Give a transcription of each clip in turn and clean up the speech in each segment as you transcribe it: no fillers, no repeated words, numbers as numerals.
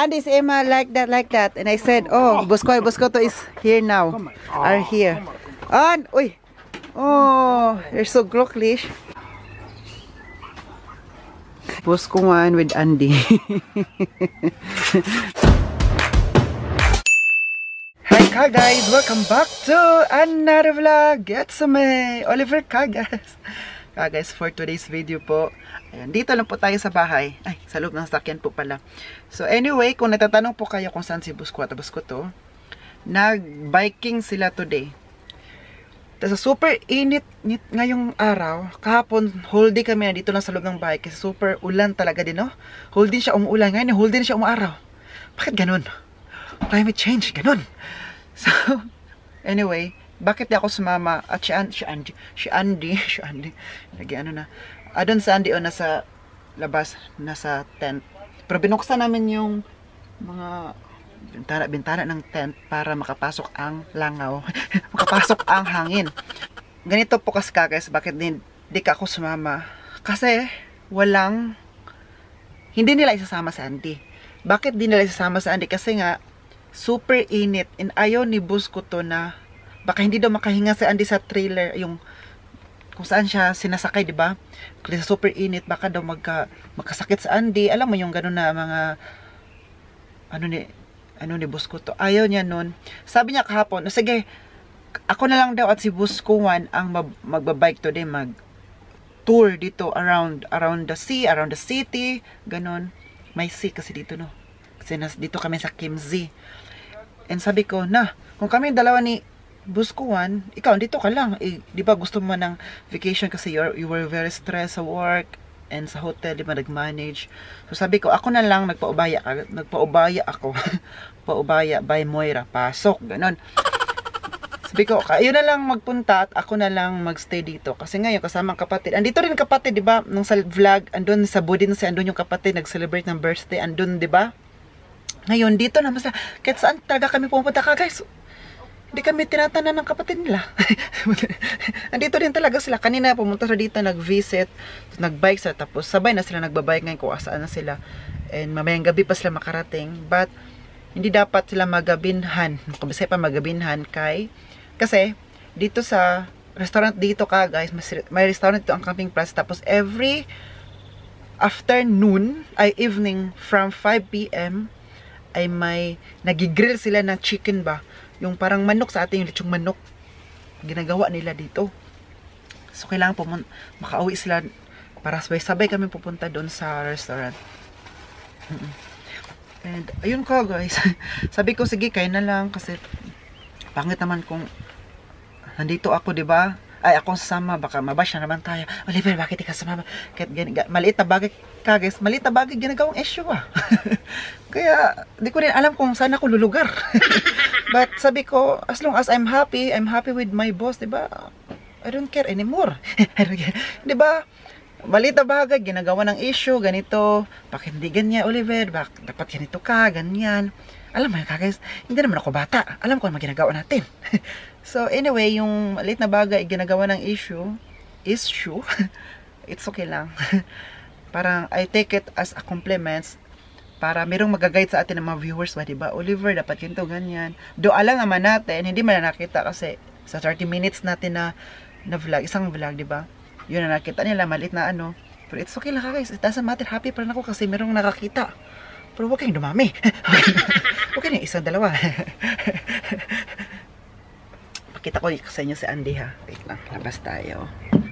Andy, si Emma like that. And I said, oh, Buscoto is here now. Are here. And, uy. Oh, you're so glücklich. Buskuan with Andy. Hi guys, welcome back to another vlog. It's me, Oliver Cagas. Guys, for today's video po, ayan, dito lang po tayo sa bahay. Ay, sa loob ng sasakyan po pala. So anyway, kung natatanong po kayo kung saan si Buscoto, nag-biking sila today. Tapos super init ngayong araw. Kahapon, whole day kami dito lang sa loob ng bahay kasi super ulan talaga din, no? Whole day siya umuulan. Ngayon, whole day siya umuaraw. Bakit ganun? Climate change, ganun. So, anyway, bakit di ako sumama? At si Andy, lagi ano na. Adon sa Andy o nasa labas, nasa tent. Pero binuksan namin yung mga bintana ng tent para makapasok ang langaw. Makapasok ang hangin. Ganito po kasi guys, bakit di ka ako sumama? Kasi hindi nila isasama sa Andy. Bakit di nila isasama sa Andy? Kasi nga, super init. And ayaw ni Buscoto na baka hindi daw makahinga si Andy sa trailer, yung kung saan siya sinasakay, di ba? Kasi super init, baka daw magkasakit sa Andy. Alam mo yung gano'n na mga ano ni Buscoto. Ayaw niya nun. Sabi niya kahapon, sige, ako na lang daw at si Buskuan ang magbabike today, mag-tour dito around the sea, around the city, ganon. May sea kasi dito, no? Kasi dito kami sa Kimsey. And sabi ko, kung kami dalawa ni Buskuan, ikaw, dito ka lang. Di ba gusto mo ng vacation kasi you were very stressed sa work and sa hotel, di ba, nag-manage. So sabi ko, ako na lang, nagpaubaya ako. Paubaya by Moira, pasok, ganon. Sabi ko, kayo na lang magpunta at ako na lang magstay dito. Kasi ngayon, kasamang kapatid. Andito rin kapatid, di ba? Nung sa vlog, andun sa Budin, andun yung kapatid, nag-celebrate ng birthday, andun, di ba? Ngayon, dito naman sa, kahit saan talaga kami pumunta ka, guys. Hindi kami tinatanan ng kapatid nila. Andito din talaga sila. Kanina pumunta sa dito, nag-visit, nag-bike sila, tapos sabay na sila nagbabike ngayon kung asaan na sila. And mamayang gabi pa sila makarating. But, hindi dapat sila magabinhan. Kabisay pa magabinhan kasi, dito sa restaurant dito ka, guys, may restaurant dito ang Camping Plaza. Tapos, every afternoon, evening, from 5 p.m., ay may nagigrill sila ng chicken ba? Yung parang manok sa atin, yung lechong manok. Ginagawa nila dito. So, kailangan makauwi sila para sabay kami pupunta doon sa restaurant. And, ayun ko guys. Sabi ko, sige, kayo na lang. Kasi, pangit naman kung nandito ako, diba? Ay, ako sasama. Baka mabash na naman tayo. Oliver, bakit ikaw sumama? Maliit na bagay ka, guys. Maliit na bagay, ginagawang issue, Kaya, di ko rin alam kung saan ako lulugar. But, sabi ko, as long as I'm happy with my boss, diba? I don't care anymore. Diba? Maliit na bagay, ginagawa ng issue, ganito. Bakit hindi ganyan, Oliver? Dapat ganito ka, ganyan. Alam mo, guys, hindi naman ako bata. Alam ko ang ginagawa natin. So, anyway, yung maliit na bagay, ginagawa ng issue, it's okay lang. Parang, I take it as a compliment para merong mag-guide sa atin ng mga viewers, diba? Oliver, dapat ganito, ganyan. Do alam naman natin, hindi man na nakita kasi sa 30 minutes natin na vlog, isang vlog, diba? Yun na nakita nila, maliit na ano. Pero it's okay lang, guys. It doesn't matter. Happy pa rin ako kasi merong nakakita. Pero huwag kayong dumami. Huwag kayong isang dalawa. Pakita ko sa inyo si Andy, ha. Wait lang, labas tayo.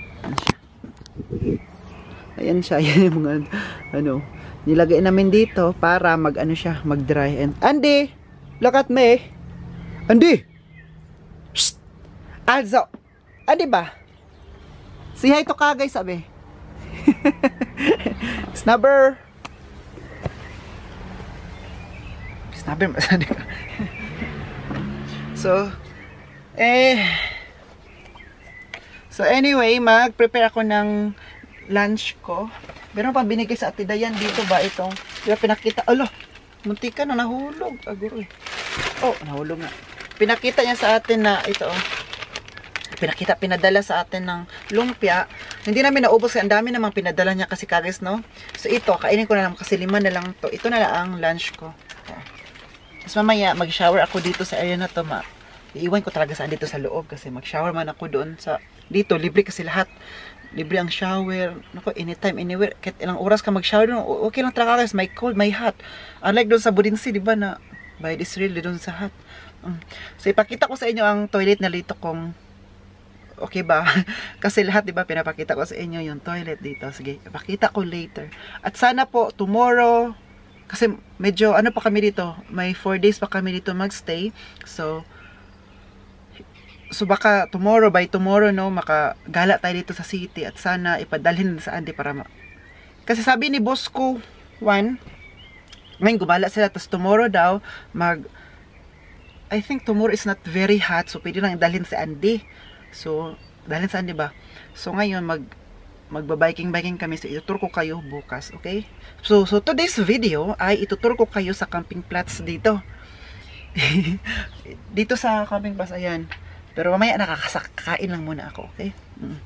Ayan siya. Ayan yung mga, nilagay namin dito para mag-dry. And Andy, look at me. Andy! Psst! Also, Andy ba? Say hi to ka, guys, sabi. Snubber. So anyway, mag-prepare ako ng lunch ko. Meron pa binigay sa Ate Dayan dito ba itong, diba pinakita, muntika na nahulog. Aguro. Nahulog na. Pinakita niya sa atin na ito, pinadala sa atin ng lumpia. Hindi namin naubos kasi ang dami namang pinadala niya kasi guys, no? So ito, kainin ko na lang kasi 5 na lang to. Ito na lang ang lunch ko. Tapos mamaya, mag-shower ako dito sa area na to. Iiwan ko talaga saan dito sa loob kasi mag-shower man ako doon sa... Dito, libre kasi lahat. Libre ang shower. Naku, anytime, anywhere. Kahit ilang oras ka mag-shower doon, okay lang talaga guys. May cold, may hot. Unlike doon sa Budinsi, di ba na by this really doon sa hot. So, ipakita ko sa inyo ang toilet na dito kung okay ba? Kasi lahat, di ba, pinapakita ko sa inyo yung toilet dito. Sige, ipakita ko later. At sana po, tomorrow, kasi medyo, ano pa kami dito, may 4 days pa kami dito magstay. So baka tomorrow, by tomorrow, no, makagala tayo dito sa city. At sana ipadalhin sa Andy para kasi sabi ni boss ko, ngayon gumala sila, tapos tomorrow daw, I think tomorrow is not very hot, so pwede lang dalhin sa Andy. So, dalhin sa Andy ba? So, ngayon, magbabiking kami. So, itutur ko kayo bukas, okay? So today's video ay itutur ko kayo sa camping plots dito. Dito sa camping plots, ayan. Pero mamaya nakakakain lang muna ako, okay?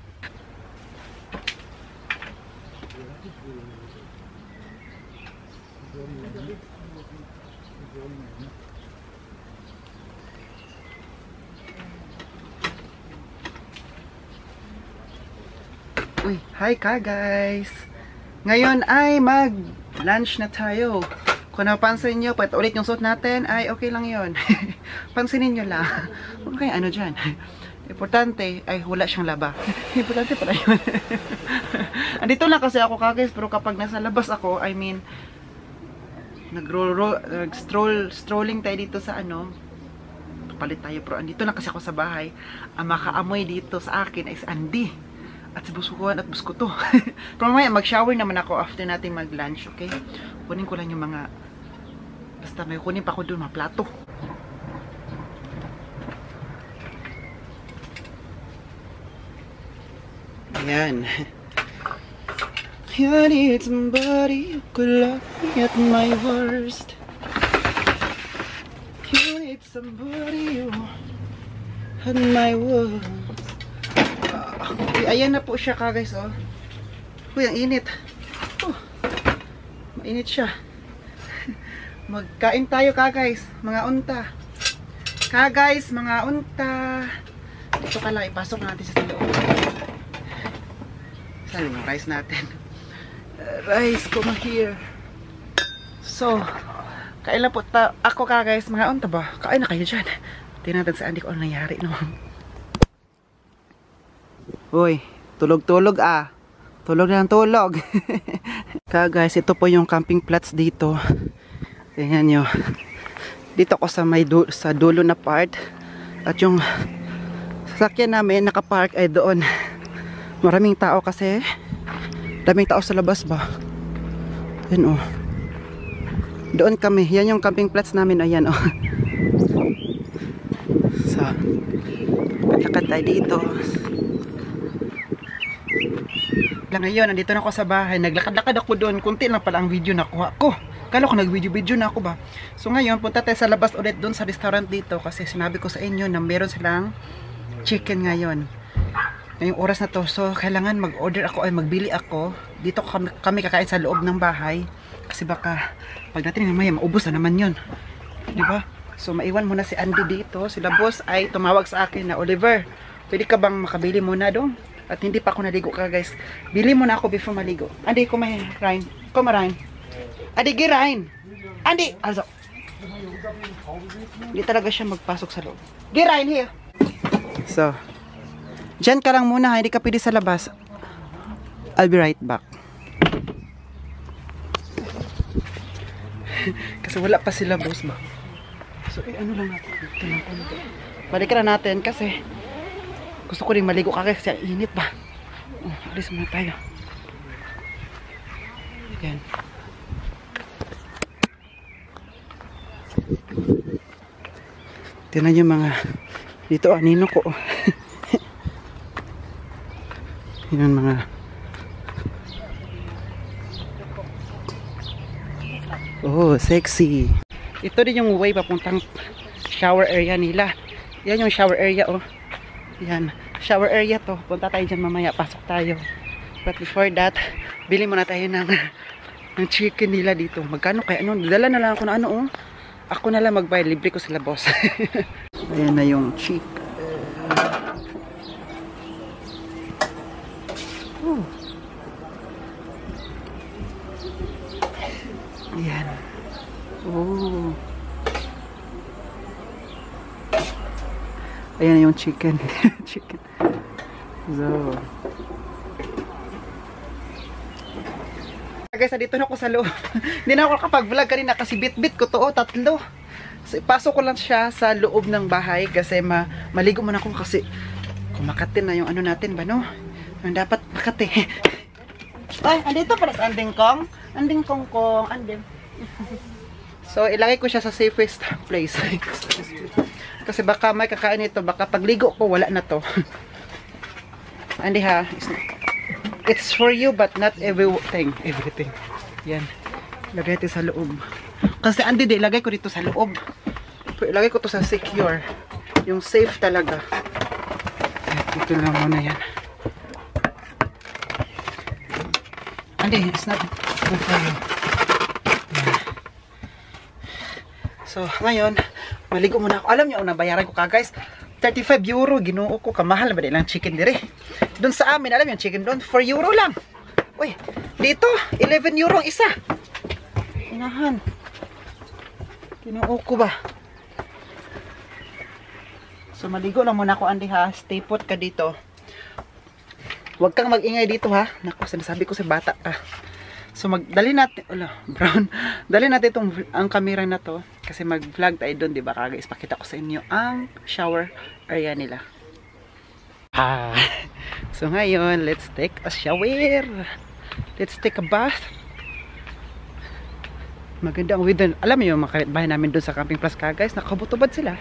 Uy, hi ka guys! Ngayon ay mag-lunch na tayo. Kung napansin nyo, pwede ulit yung suot natin, ay okay lang yon. Pansinin nyo lang. Huwag kayo ano dyan. Importante, ay wala siyang laba. Importante pala yun. Andito lang kasi ako guys, pero kapag nasa labas ako, I mean, strolling tayo dito sa ano, palit tayo, pero andito lang kasi ako sa bahay. Ang makaamoy dito sa akin ay si Andy. At si Buskuhan at Buskuto. Pero mamaya mag-shower naman ako after natin mag-lunch, okay? Kunin ko lang yung mga... Basta may kunin pa ako doon, mga plato. Ayan. I need somebody who could love me at my worst. You need somebody who had my worst. Ayan na po siya ka guys, oh. Uy, ang init. Mainit siya. Magkain tayo ka guys, mga unta. Ka guys, mga unta. Dito ka lang, ipasok natin sa loob. Saan yung rice natin? Rice, come here. So, kain lang po ako ka guys, mga unta ba? Kain na kayo dyan. Tingnan natin sa Andy kung ano nangyari, no? Uy, tulog-tulog ah. Tulog na ng tulog. Kaya guys, ito po yung camping plots dito. Tingnan nyo. Dito ako sa sa dulo na part. At yung sasakyan namin nakapark ay doon. Maraming tao kasi. Daming tao sa labas ba? Yan oh. Doon kami. Yan yung camping plots namin. Ayan oh. So, paglakad tayo dito. Lang ngayon, nandito na ako sa bahay. Naglakad-lakad ako doon. Kunti lang pala ang video nakuha ko. Kala ko nag-video na ako ba. So ngayon, punta tayo sa labas ulit doon sa restaurant dito. Kasi sinabi ko sa inyo na meron silang chicken ngayon. Ngayong oras na to. So kailangan mag-order ako ay magbili ako. Dito kami kakain sa loob ng bahay. Kasi baka pag natin mamaya maubos na naman yun. Diba? So maiwan muna si Andy dito. Sila boss ay tumawag sa akin na, Oliver, pwede ka bang makabili muna doon? At hindi pa ako naligo ka guys. Bili muna ako before maligo. Andy, kumain. Ryan. Kumarain. Andy, girain. Andy. Also. Hindi talaga siya magpasok sa loob. Girain here. So. Diyan ka lang muna. Hindi ka pwede sa labas. I'll be right back. Kasi wala pa sila boss ba. So, ano lang natin. Balikan na natin kasi gusto ko rin maligo kasi ang init ba. Alis muna tayo. Yan. Tingnan yung mga dito anino ko. Yan mga oh, sexy. Ito din yung way papuntang shower area nila. Yan yung shower area oh. Yan, shower area to. Punta tayo dyan mamaya, pasok tayo. But before that, bili muna tayo ng chicken nila dito. Magkano kaya ano? Dala na lang ako na ano oh. Ako na lang magbayad, libre ko sila boss. Ayan na yung chicken. Ayan. Oh. Ayan yung chicken. Chicken. So. Guys, dito na ako sa loob. Hindi na ako nakapag-vlog kanina kasi bit-bit ko to. Oh, 3. So, ipasok ko lang siya sa loob ng bahay kasi maligo muna ako kasi kumakatin na yung ano natin ba, no? Yung dapat makati. Ay, andito pala sa anding kong. Anding kong. So, ilagay ko siya sa safest place. Kasi baka may kakain ito. Baka pagligo ko, wala na to. Andi ha. It's for you but not everything. Yan. Lagay ito sa loob. Kasi andi di, ilagay ko dito sa loob. Ilagay ko to sa secure. Yung safe talaga. Ito lang muna yan. Andi, it's not good for you. So, ngayon, maligo muna ako. Alam niyo, nabayaran ko ka guys. 35 euro, ginuo ko. Kamahal ba lang chicken dire. Doon sa amin, alam yung chicken doon, 4 euro lang. Uy, dito, 11 euro ang isa. Inahan. Ginuo ko ba? So, maligo lang muna ako, Andy ha. Stay put ka dito. Huwag kang mag-ingay dito ha. Naku, sinasabi ko sa bata ka. So, dali natin, brown. Dali natin ang camera na to. Kasi mag-vlog tayo doon, diba guys? Pakita ko sa inyo ang shower area nila. So, ngayon, let's take a shower. Let's take a bath. Maganda ang weather. Alam niyo yung mga kapitbahay namin doon sa Camping Plus ka, guys. Nakabutubad sila.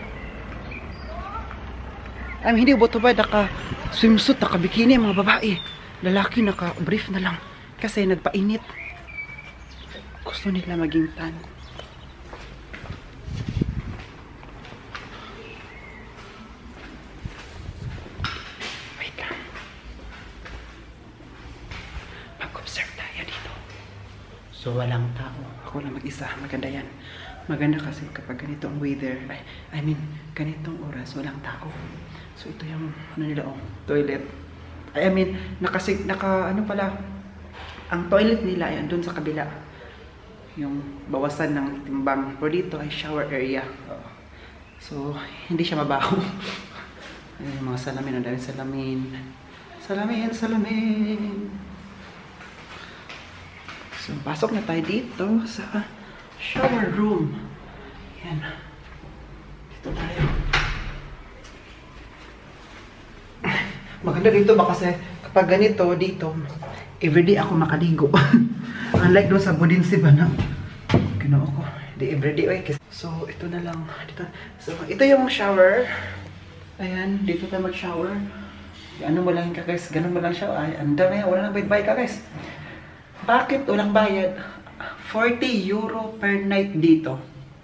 I mean, hindi butubad. Naka-swimsuit, naka-bikini, mga babae. Lalaki, naka-brief na lang. Kasi nagpainit. Gusto nila maging tan. Wait lang. Mag-observe tayo dito. So, walang tao. Ako lang mag-isa. Maganda yan. Maganda kasi kapag ganito ang weather. I mean, ganitong oras, walang tao. So, ito yung, ano nila, toilet. I mean, ano pala, ang toilet nila, yan, dun sa kabila. Yung bawasan ng timbang. Pero dito ay shower area. So, hindi siya mabaho. Ayan yung mga salamin. Ang daming salamin. Salamin. So, pasok na tayo dito sa shower room. Yan. Dito tayo. Maganda dito ba kasi kapag ganito dito, everyday ako makaligo. Unlike doon sa Budinsi ba na ginoo ko. Di everyday. Okay. So, ito na lang. Dito. So, ito yung shower. Ayan, dito tayo mag-shower. Ano mo lang ka guys? Ganun mo lang siya. Ay, anda na yan. Wala nang bayad ka guys. Bakit walang bayad? 40 euro per night dito.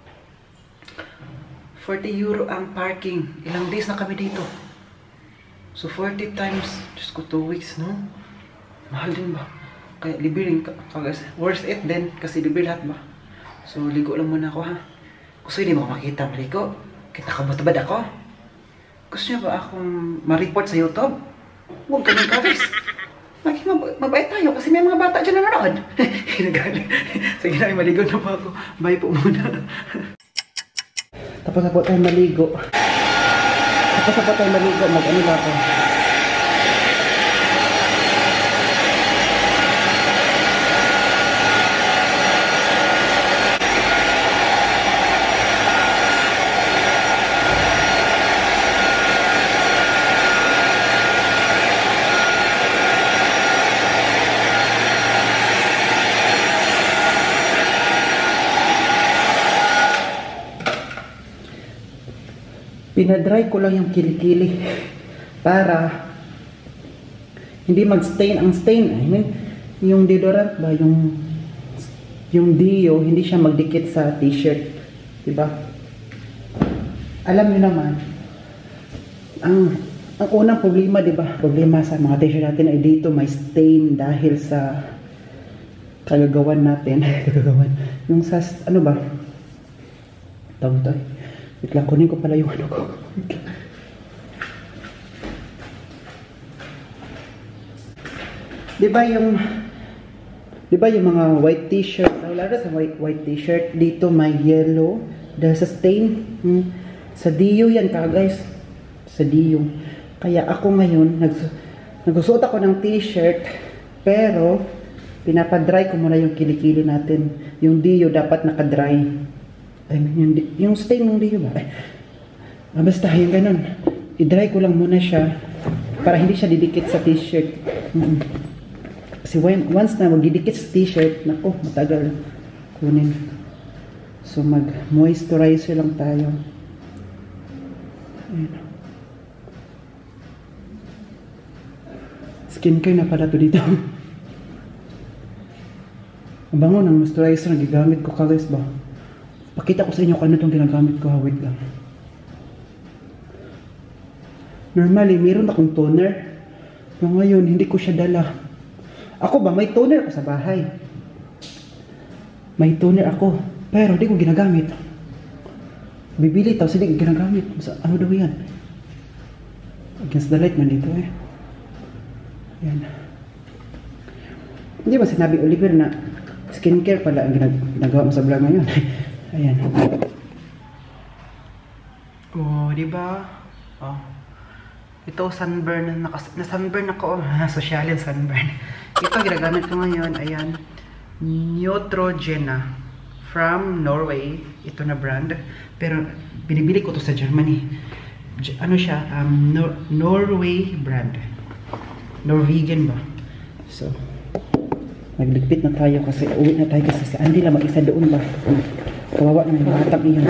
40 euro ang parking. Ilang days na kami dito. So, 40 times, just ko 2 weeks, no? Mahal din ba? Kaya, libre rin ka guys. Worth it din, kasi libre lahat ba? So, ligo lang muna ako, ha? Gusto hindi mo makita maligo? Kita ka ba ako? Gusto niyo ba akong ma-report sa YouTube? Huwag ka ka guys. Mabait tayo, kasi may mga bata dyan na nanonood. Hinagali. Sige na, maligo na pa ako. Bye po muna. Tapos na po tayo maligo. Mag-ano ba ako? Pinadry ko lang yung kilikili para hindi mag-stain ang stain. I mean, yung deodorant ba, yung Dio, hindi siya magdikit sa t-shirt. Diba? Alam niyo naman, ang unang problema, diba? Problema sa mga t-shirt natin ay dito may stain dahil sa kagagawan natin. Yung sa, ano ba? Tawag tayo. Wait lang, kunin ko pala yung ano ko. Di ba yung mga white t-shirt, lalo sa white t-shirt, dito may yellow dahil sa stain. Sa Dio yan ka guys. Sa Dio. Kaya ako ngayon, nagsusuot ako ng t-shirt, pero pinapadry ko muna yung kilikili natin. Yung Dio dapat nakadry. I mean, yung stain ng Dio ba? Basta yung ganun. I-dry ko lang muna siya para hindi siya didikit sa t-shirt. Kasi once na magdidikit sa t-shirt, nako, matagal kunin. So mag-moisturizer lang tayo. Ayan. Skincare na pala to dito. Ang bango ng moisturizer na gigamit ko guys ba? Pakita ko sa inyo kung ano itong ginagamit ko. Wait lang. Normally, meron akong toner. Pero ngayon, hindi ko siya dala. Ako ba, may toner ako sa bahay. May toner ako. Pero di ko ginagamit. Bibili tao, hindi ko ginagamit. Ano daw yan? Against the light man dito eh. Yan. Hindi ba sinabi Oliver na skincare pala ang ginagawa mo sa vlog ngayon? Ayan. Oh, di ba? Oh. Ito sunburn na sunburn ako. Social yung sunburn. Ito ginagamit ko ngayon. Ayan. Neutrogena from Norway. Ito na brand. Pero binibili ko to sa Germany. Ano siya? Norway brand. Norwegian ba? So, nagligpit na tayo kasi uwi na tayo kasi si Andy lang mag-isa doon ba? Kawawa na may batang iyon.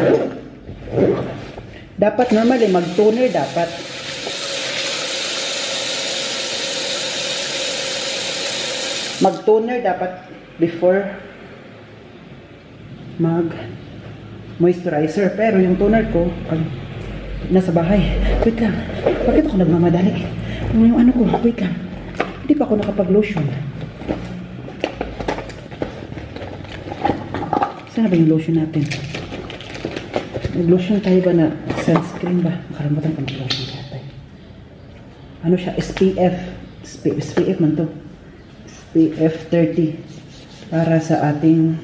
Dapat normally mag-toner dapat. Mag-toner dapat before mag-moisturizer. Pero yung toner ko, nasa bahay. Wait lang. Bakit ako nagmamadali? Yung ano ko, wait lang. Hindi pa ako nakapag-lotion. Saan ba yung lotion natin? Nag-lotion tayo ba na sunscreen ba? Nakalimutan ko mag-lotion tayo. Ano siya? SPF man to. SPF 30 para sa ating,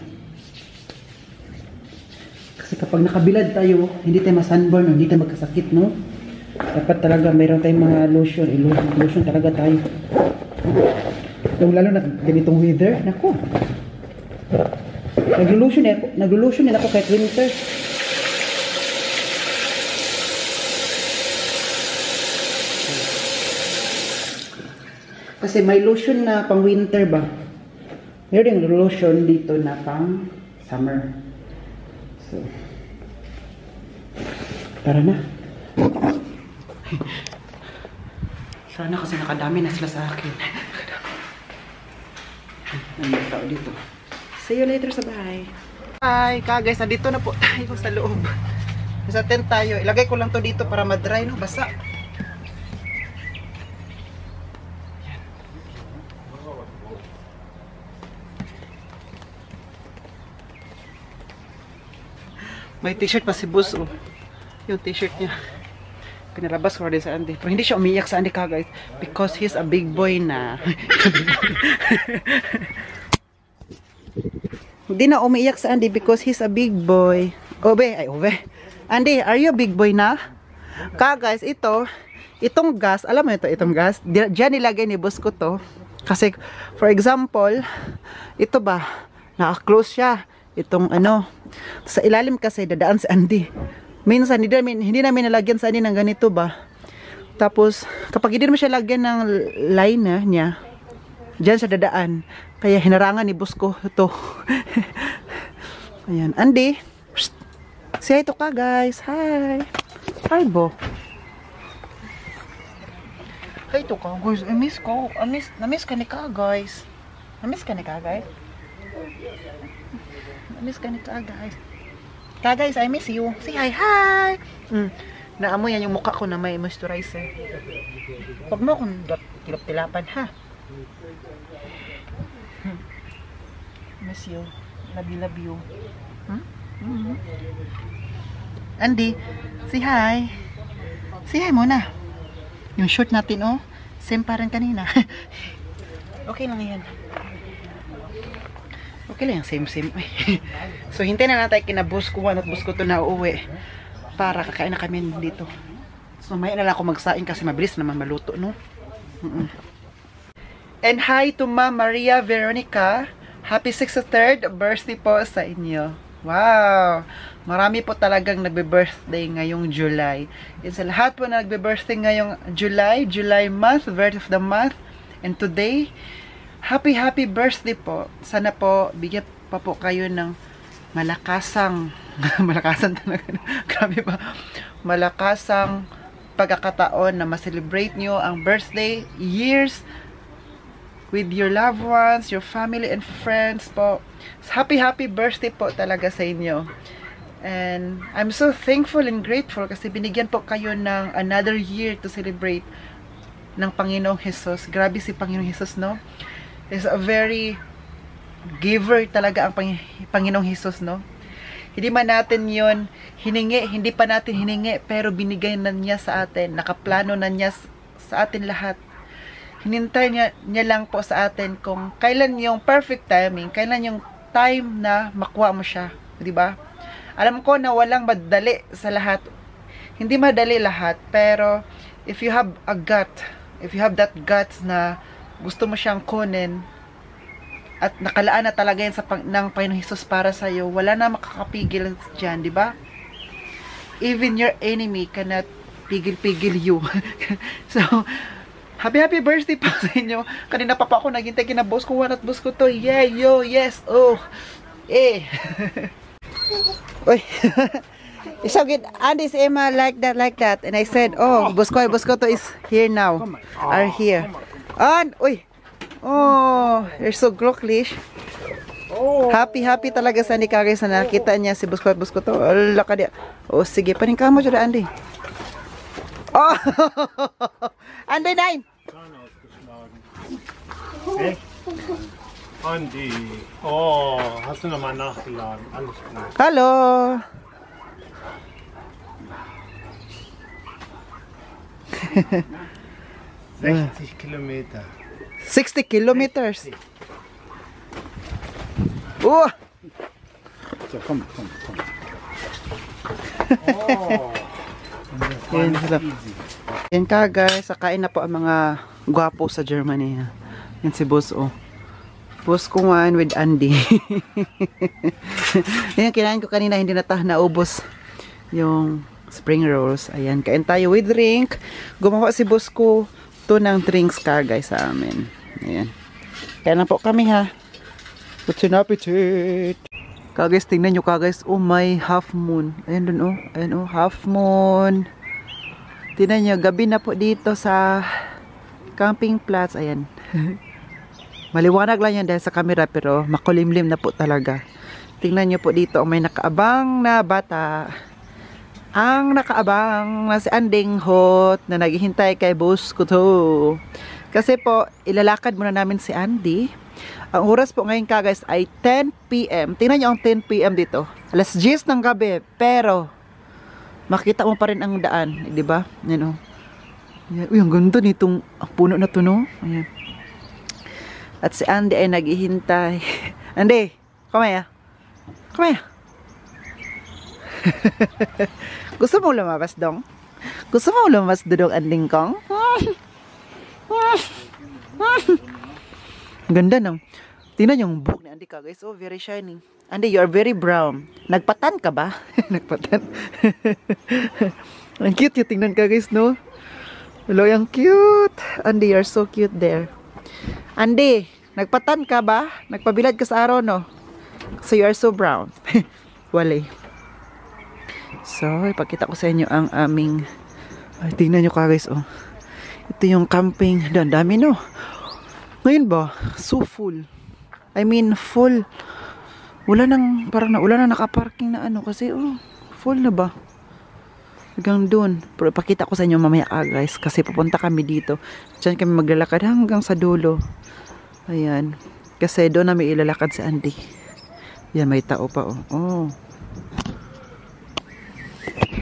kasi kapag nakabilad tayo hindi tayo masunburn, hindi tayo magkasakit, no? Dapat talaga mayroon tayong mga lotion. Lotion talaga tayo, lalo na ganitong weather. Naku, naglo-lotion din ako kahit winter. Kasi may lotion na pang winter ba? Meron yung lotion dito na pang summer. So, tara na. Sana kasi nakadami na sila sa akin. Ano tao dito? See you later sa bahay. Hi, guys, nandito na po tayo sa loob. Nasa tent tayo. Ilagay ko lang to dito para ma-dry, no? Basa. May t-shirt pa si Bus, oh. Yung t-shirt niya. Pinalabas ko rin sa Andy. Pero hindi siya umiyak sa Andy guys. Because he's a big boy na. Hindi na umiyak sa Andy because he's a big boy. Obe, ay obe. Andy, are you a big boy na? Guys, itong gas, alam mo itong gas? Diyan nilagay ni Bus ko to. Kasi, for example, ito ba, naka-close siya. Itong ano, sa ilalim kasi dadaan si Andy. Minsan hindi namin nalagyan sa Andy ng ganito ba. Tapos kapag hindi naman siya lagyan ng liner niya, diyan siya dadaan. Kaya hinarangan ni Bus ko ito. Ayan, Andy. Say hi to ka guys. Hi. Hi Bo. Hi to ka guys. I miss ko. Na-miss ka ni ka guys. Na-miss ka ni ka guys. I-miss ka nito guys. Guys, I miss you. Say hi, hi! Naamoy yan yung mukha ko na may moisturizer. Huwag mo akong tilap-tilapan, ha? Miss you. Love you. Andy, say hi. Say hi muna. Yung short natin, oh. Same parang kanina. Okay lang yan. Okay lang, same. So, hintayin na natin kina boss ko 1 at boss ko 2 na uuwi. Para kakain na kami dito. So, mamaya na lang ako magsaing kasi mabilis naman maluto, no? And hi to Ma'am Maria Veronica. Happy 63rd birthday po sa inyo. Wow! Marami po talagang nagbe-birthday ngayong July. And sa lahat po na nagbe-birthday ngayong July month, birth of the month. And today, happy birthday po. Sana po, bigyan pa po kayo ng malakasang, malakasan talaga. Grabe ba? Malakasang pagkakataon na ma-celebrate nyo ang birthday years with your loved ones, your family and friends po. Happy birthday po talaga sa inyo. And I'm so thankful and grateful kasi binigyan po kayo ng another year to celebrate ng Panginoong Jesus. Grabe si Panginoong Jesus, no? Is a very giver talaga ang Panginoong Jesus, no? Hindi man natin yon hiningi, hindi pa natin hiningi, pero binigay na niya sa atin. Nakaplano na niya sa atin lahat. Hinintay niya lang po sa atin kung kailan yung perfect timing, kailan yung time na makuha mo siya, di ba? Alam ko na walang madali sa lahat. Hindi madali lahat, pero if you have a gut, if you have that guts na gusto mo siyang kunin at nakalaan na talaga yan ng Panginoong Jesus para sa iyo, wala na makakapigil diyan, di ba? Even your enemy cannot pigil you. So, happy birthday po sa inyo. Kanina pa ako naghintay kina boss ko 1 at boss ko 2. Yeah, yo, yes, oh. Uy. So good. Andy's Emma like that. And I said, oh, boss ko 2 is here now. Are here. And, uy. Oh, you're so glocklish. Happy talaga sa ni Kagay sa nakita niya si boss ko 2. Ala ka dia. Oh, sige, paningka mo dyan, Andy. Oh! Andy 9! Hey? Andi. Oh, hast du nochmal nachgeladen? Alles gut. Hallo! 60 Kilometer. 60 kilometers. Oh! So, komm. Oh. Yan sila. Yan ka guys, kain na po ang mga gwapo sa Germany. Yan si boss, oh. Boss ko 1 with Andy. Yan, kinain ko kanina, hindi na naubos yung spring rolls. Ayan, kain tayo with drink. Gumawa si boss ko to ng drinks ka guys sa amin. Ayan. Kaya na po kami ha. What's an appetite? Kagais, tingnan nyo kagais. Oh, may half moon. Ayan dun, oh. Ayan, oh. Half moon. Tingnan nyo, gabi na po dito sa camping plots. Ayan. Maliwanag lang yan dahil sa camera, pero makulimlim na po talaga. Tingnan nyo po dito, may nakaabang na bata. Ang nakaabang na si Anding Hot na naghihintay kay boss ko to. Kasi po, ilalakad muna namin si Andy. Ang oras po ngayon ka guys ay 10 PM. Tingnan nyo ang 10 PM dito. Alas 10 ng gabi. Pero, makita mo pa rin ang daan. Di ba? Yan o. Uy, ang ganda nitong puno na to, no? Ayan. At si Andy ay naghihintay. Andy, come here. Come here. Gusto mo lumabas dong? Gusto mo lumabas dong, Anding Kong? Ganda no. Tingnan yung buhok ni Andy ka guys. Oh, very shiny. Andy, you are very brown. Nagpatan ka ba? Nagpatan. Ang cute yung tingnan ka guys, no? Hello, yung cute. Andy, you are so cute there. Andy, nagpatan ka ba? Nagpabilad ka sa araw, no? So you are so brown. Wale. So, ipakita ko sa inyo ang aming... Ay, tingnan nyo ka guys, oh. Ito yung camping. Ang dami, no? Ngayon ba? So full. I mean, full. Wala nang, parang wala nang nakaparking na ano. Kasi, oh, full na ba? Hanggang doon. Pero ipakita ko sa inyo mamaya guys. Kasi pupunta kami dito. Diyan kami maglalakad hanggang sa dulo. Ayan. Kasi doon namin ilalakad si Andy. Yan, may tao pa, oh. Oh.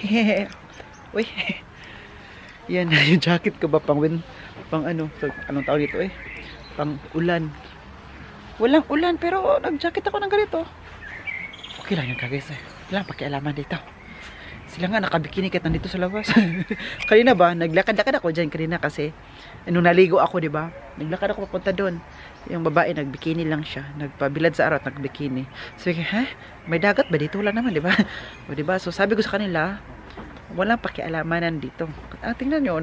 Uy. Yan, yung jacket ko ba pang ano, anong tawag dito pang ulan. Walang ulan pero nag-jacket ako ng ganito. Okay lang yan guys. Wala pakialaman dito. Sila nga nakabikini kahit nandito sa labas. Kanina ba, naglakad-lakad ako dyan kanina kasi nung naligo ako, di ba? Naglakad ako papunta doon. Yung babae nagbikini lang siya, nagpabilad sa araw at nagbikini. So, may dagat ba dito? Wala naman, di ba? O, di ba? So, sabi ko sa kanila, walang pakialamanan dito. Tingnan nyo,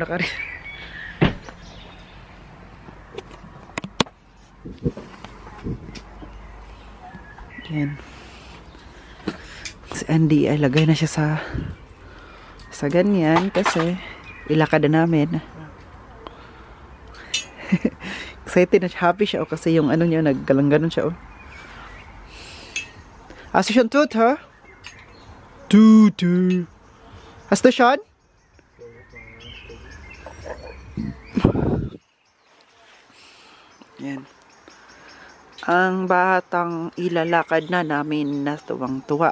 yan. Si Andy ay lagay na siya sa ganyan kasi ilakad na namin. Excited na siya, happy siya kasi yung ano niya naggalang-ganon siya Hast du schon tut, ha? Tutu. Hast du schon? Yan. Ang batang ilalakad na namin na tuwang-tuwa.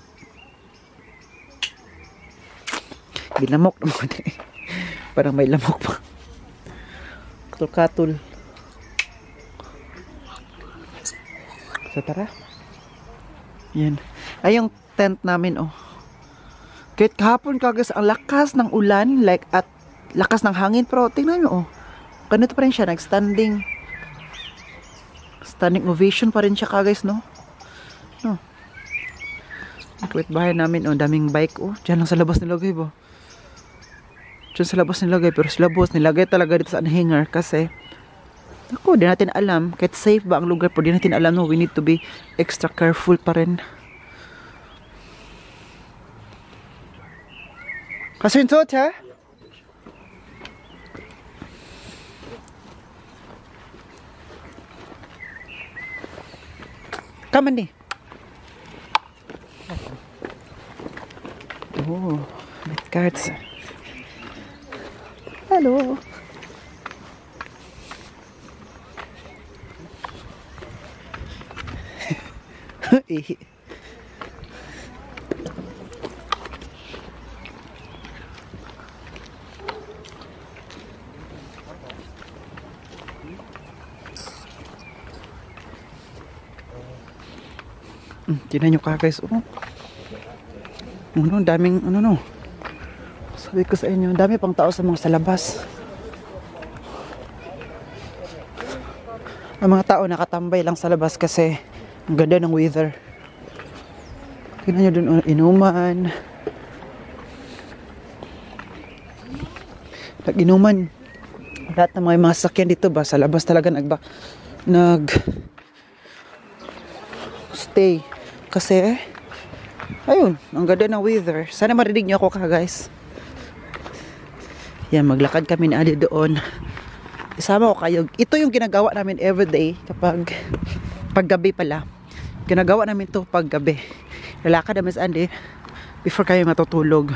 Binamok naman parang may lamok pa. Katul-katul. So tara. Yan. Ay yung tent namin kahit kahapon kagas ang lakas ng ulan like at lakas ng hangin pero tingnan nyo ganito pa rin siya standing ovation pa rin siya guys no. Wait bahay namin daming bike dyan lang sa labas nilagay ba. Dyan sa labas nilagay pero sa labas nilagay talaga dito sa hanger kasi di natin alam kahit safe ba ang lugar pero di natin alam we need to be extra careful pa rin. Hast du ihn tot, ha? Come on, mit cards. Hello. Tingnan nyo guys daming sabi ko sa inyo dami pang tao sa labas. Ang mga tao nakatambay lang sa labas kasi ang ganda ng weather. Tingnan nyo dun inuman nag-inuman lahat ng mga sasakyan dito ba sa labas talaga stay kasi ayun, ang ganda ng weather. Sana marinig niyo ako guys. Yan, maglakad kami ni Ali doon. Isama ko kayo. Ito yung ginagawa namin everyday kapag paggabi pala. Ginagawa namin to paggabi. Lalakad namin sa Andy before kami matutulog.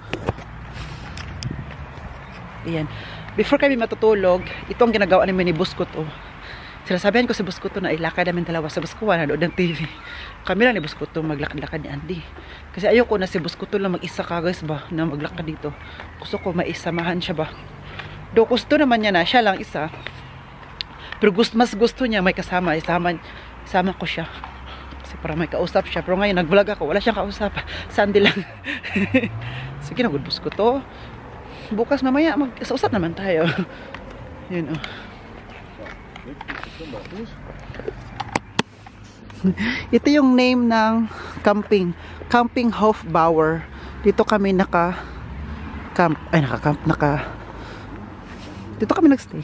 Ayan. Before kami matutulog, ito ang ginagawa namin ni Buskot Sinasabihan ko si Buskot na ilakad namin dalawa sa Buskuan nanood ng TV. Kami lang ni Buskot maglakad-lakad ni Andy. Kasi ayoko na si Buskot lang mag-isa guys ba na maglakad dito. Gusto ko maisamahan siya ba. Do gusto naman niya na siya lang isa. Pero mas gusto niya may kasama. Isama ko siya. Kasi para may kausap siya. Pero ngayon nag-vlog ako. Wala siyang kausap. Sandy lang. Sige na good Buskot bukas mamaya mag-usap naman tayo. Yun Ito yung name ng Camping Hofbauer. Dito kami dito kami nagstay.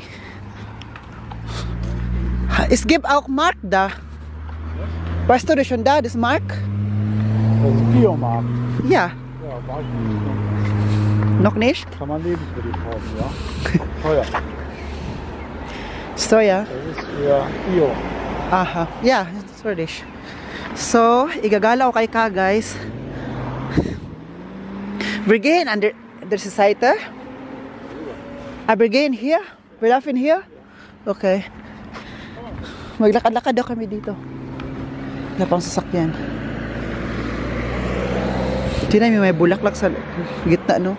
Es gibt auch Mark da. Weißt du schon da, das Mark? Biomarkt. Ja. Ja, war ich nicht. Noch nicht? Kann man Lebensmittel kaufen, ja. Teuer. So, ja. Das ist eher Bio. Aha. Ja, Swedish. So, igagala ko kay guys. Wir gehen an der Seite. Wir gehen hier. Wir laufen hier. Okay. Maglakad-lakad daw kami dito. Wala pang sasakyan. Tingnan mo, may bulaklak sa gitna, no?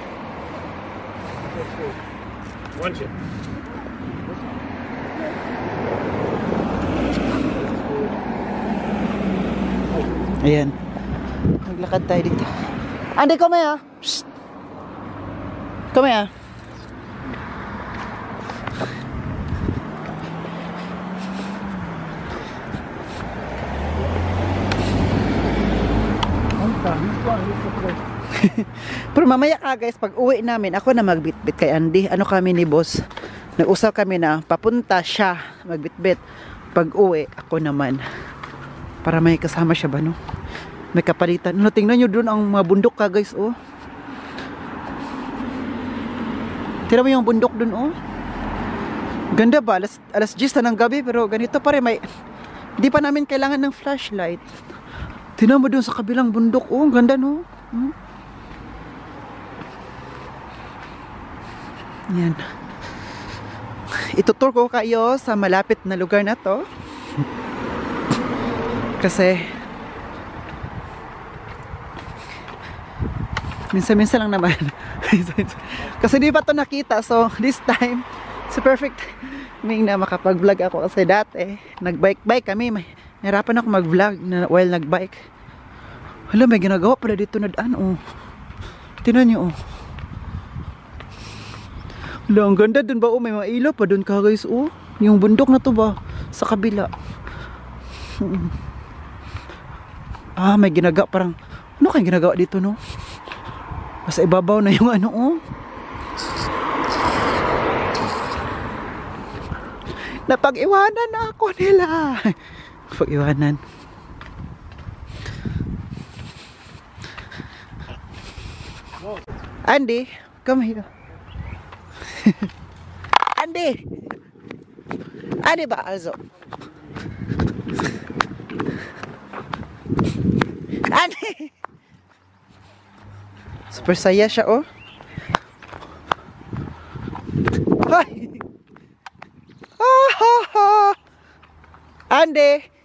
One chip. Ayan. Naglakad tayo dito. Ande, come here. Psst. Come here. Pero mamaya ka guys, pag uwi namin, ako na magbitbit kay Andy. Ano kami ni boss? Nag-usap kami na papunta siya magbitbit. Pag uwi, ako naman. Para may kasama siya ba, no? May kapalitan. No, tingnan nyo doon ang mga bundok ka guys, oh. Tingnan mo yung bundok doon, oh. Ganda ba? Alas 10 na ng gabi, pero ganito pa rin. Hindi pa namin kailangan ng flashlight. Tingnan mo doon sa kabilang bundok, oh. Ganda, no? Yan. Itutur ko kayo sa malapit na lugar na to. Kasi minsan-minsan lang naman. Kasi di pa to nakita. So this time it's perfect timing na makapag-vlog ako. Kasi dati nag-bike kami. Nahirapan ako mag-vlog while nag-bike. Hala, may ginagawa pala dito na daan, oh. Tingnan nyo, oh. Hala, ang ganda dun ba, oh. May mga ilaw pa dun ka, guys, oh. Yung bundok na to ba? Sa kabila. Ah, may ginagawa parang, ano kayong ginagawa dito, no? Mas ibabaw na yung ano, oh. Napag-iwanan na ako nila. Napag-iwanan. Andy, come here. Andy! Andy ba, also? Andy! Super saya siya, oh. Hi! Ha ha ha! Andy!